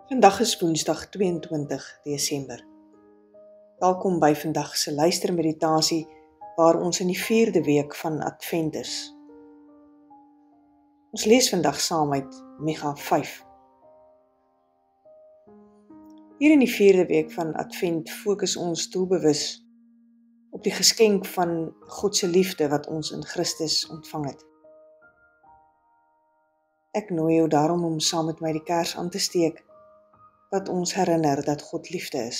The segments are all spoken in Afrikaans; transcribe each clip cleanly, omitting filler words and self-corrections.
Vandag is Woensdag 22 Desember. Welkom by vandag se luistermeditasie waar ons in die 4de week van Advent is. Ons lees vandag saam uit Micha 5. Hier in die 4de week van Advent fokus ons doelbewus op die geskenk van God se liefde wat ons in Christus ontvang het. Ek nooi jou daarom om saam met my die kers aan te steek, wat ons herinner dat God liefde is.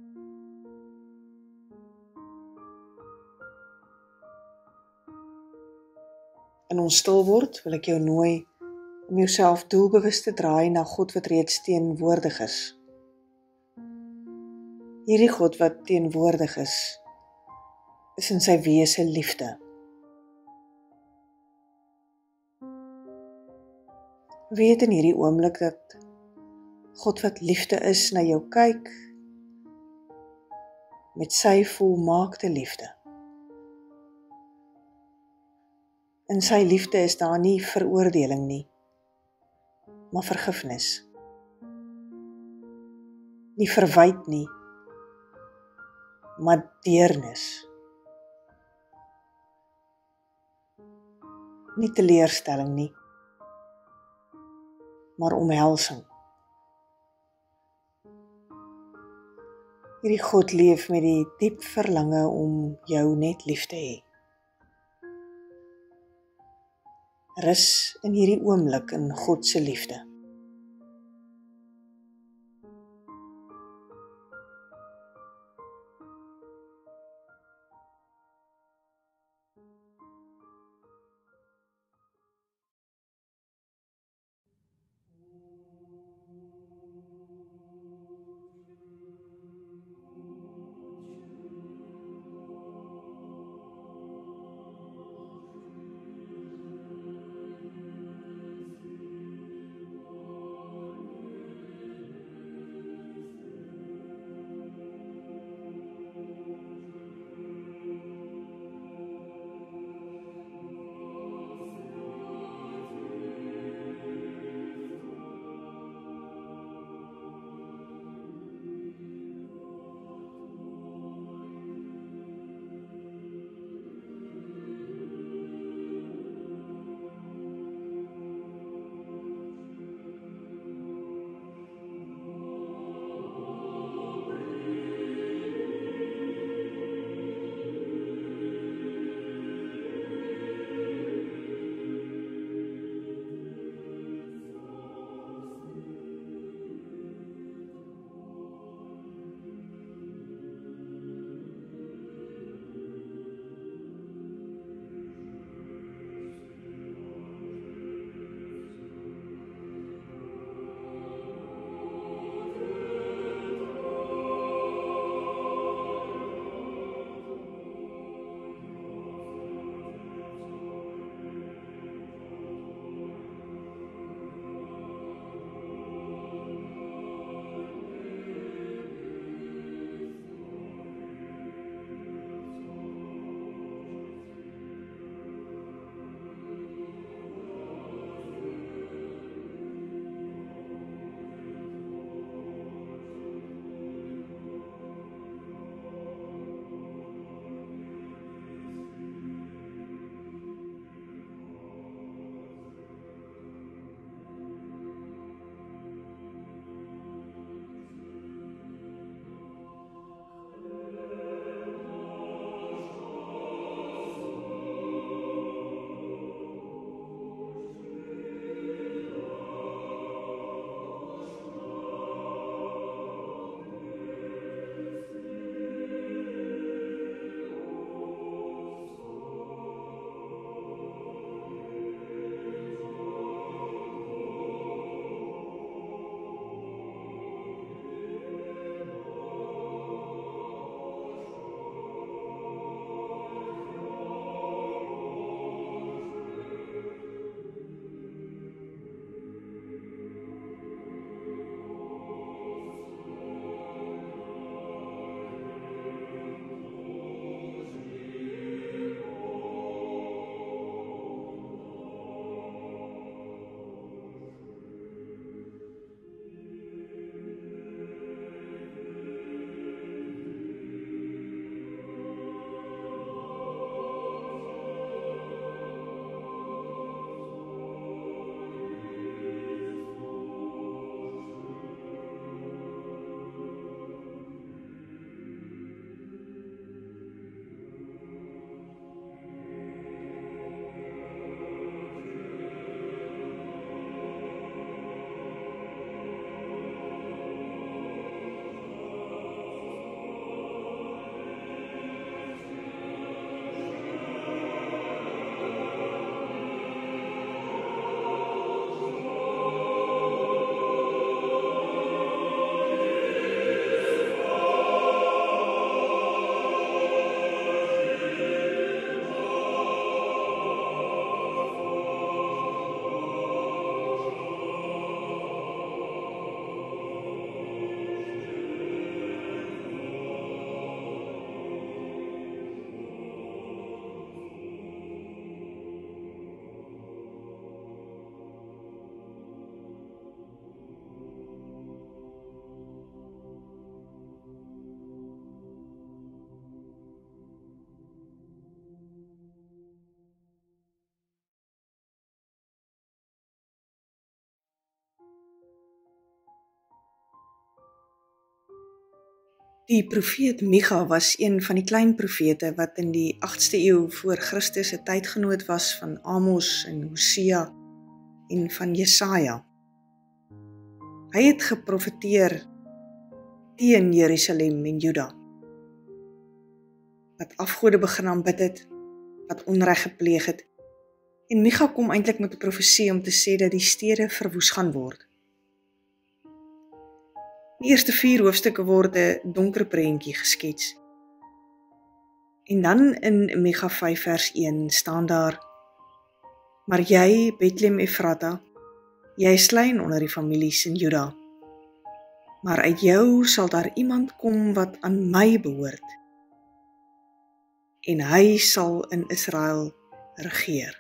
In ons stil word wil ek jou nooi om jouself doelbewus te draai na God wat reeds teenwoordig is. Hierdie God wat teenwoordig is in sy wese liefde. Weet in hierdie oomblik dat God wat liefde is na jou kyk met sy volmaakte liefde. In sy liefde is daar nie veroordeling nie, maar vergifnis. Nie verwyd nie, maar deernis. Nie teleurstelling nie, maar omhelsing. Hierdie God leef met die diep verlange om jou net lief te hê. Rus in hierdie oomblik in God se liefde. Die profeet Micha was een van die klein profete wat in die 8ste eeu voor Christus 'n tydgenoot was van Amos en Hosea en van Jesaja. Hy het geprofeteer teen Jerusalem en Juda, wat afgode begin aanbid het, wat onreg gepleeg het. En Micha kom eintlik met 'n profesie om te sê dat die stede verwoes gaan word. Die eerste 4 hoofstukke word 'n donker prentjie geskets. En dan in Micha 5 vers 1 staan daar: Maar jy, Bethlehem Efrata, jy is klein onder die families in Juda, maar uit jou sal daar iemand kom wat aan my behoort, en hy sal in Israel regeer.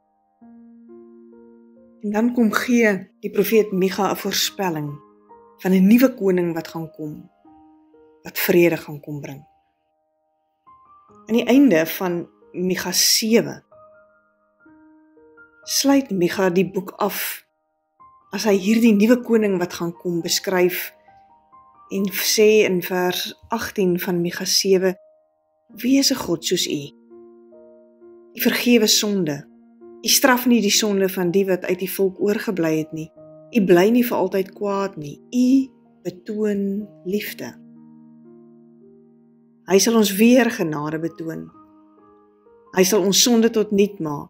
En dan kom gee die profeet Micha 'n voorspelling van 'n nuwe koning wat gaan kom, wat vrede gaan kom bring. Aan die einde van Micha 7 sluit Micha die boek af as hy hierdie nuwe koning wat gaan kom beskryf en sê in vers 18 van Micha 7: Wie is 'n God soos U? U vergewe sonde. U straf nie die sonde van die wat uit die volk oorgebly het nie. U bly nie vir altyd kwaad nie. U betoon liefde. Hy sal ons weer genade betoon. Hy sal ons sonde tot niet maak.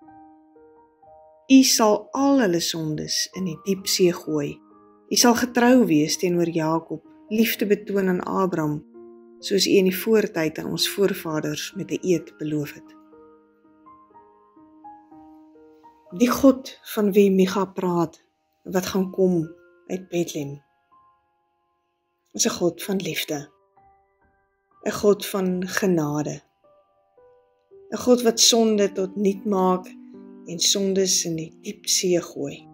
U sal al hulle sondes in die diep see gooi. U sal getrou wees teenoor Jakob, liefde betoon aan Abraham, soos U in die voortyd aan ons voorvaders met 'n eed beloof het. Die God van wie Micha praat, wat gaan kom uit Bethlehem, is 'n God van liefde, 'n God van genade, 'n God wat sonde tot niet maak en sondes in die diep see gooi.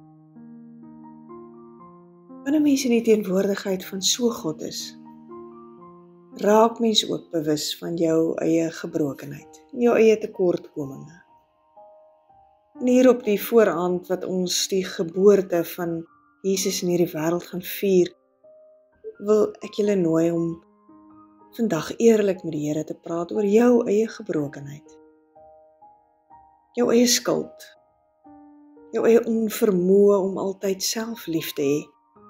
Wanneer mens in die teenwoordigheid van so God is, raak mens ook bewus van jou eie gebrokenheid, jou eie tekortkominge. En hier op die vooraand wat ons die geboorte van Jesus in hierdie wêreld gaan vier, wil ek julle nooi om vandag eerlik met die Here te praat oor jou eie gebrokenheid, jou eie skuld, jou eie onvermoë om altyd self lief te hê.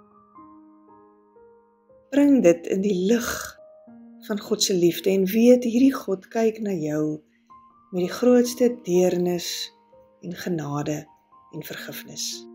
Bring dit in die lig van God se liefde en weet hierdie God kyk na jou met die grootste deernis en genade en vergifnis.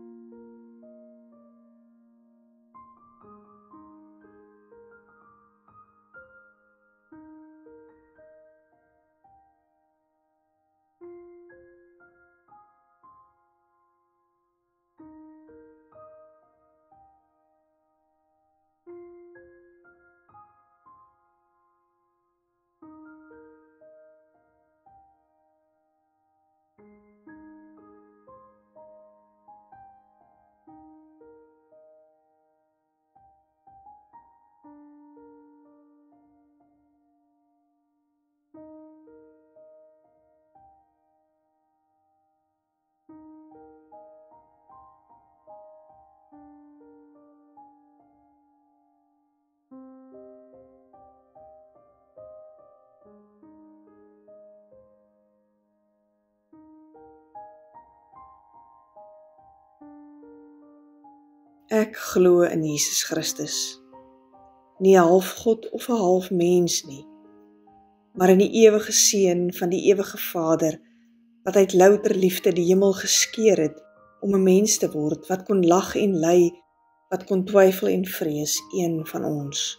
Ek glo in Jesus Christus, nie 'n half God of 'n half mens nie, maar in die ewige Seun van die ewige Vader, wat uit louter liefde die hemel geskeur het, om 'n mens te word, wat kon lag en ly, wat kon twyfel en vrees, een van ons.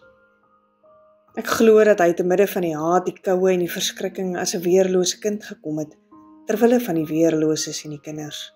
Ek glo dat hy te midde van die haat, die koue en die verskrikking as 'n weerlose kind gekom het, terwille van die weerloses en die kinders.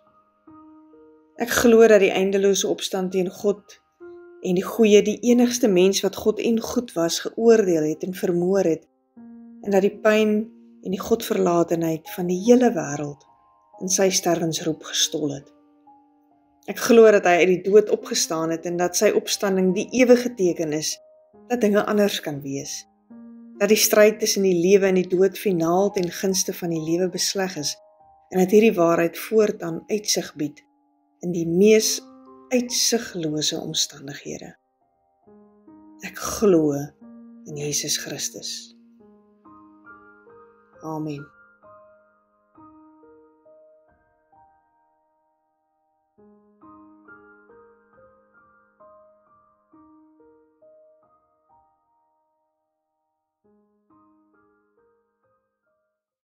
Ek glo dat die eindelose opstand teen God en die goeie, die enigste mens wat God en goed was, geoordeel het en vermoor het, en dat die pyn en die Godverlatenheid van die hele wêreld in sy sterwensroep gestol het. Ek glo dat hy uit die dood opgestaan het en dat sy opstanding die ewige teken is, dat dinge anders kan wees, dat die stryd tussen die lewe en die dood finaal ten gunste van die lewe besleg is, en dat hierdie waarheid voortaan uitsig bied in die mees uitsiglose omstandighede. Ek glo in Jesus Christus. Amen.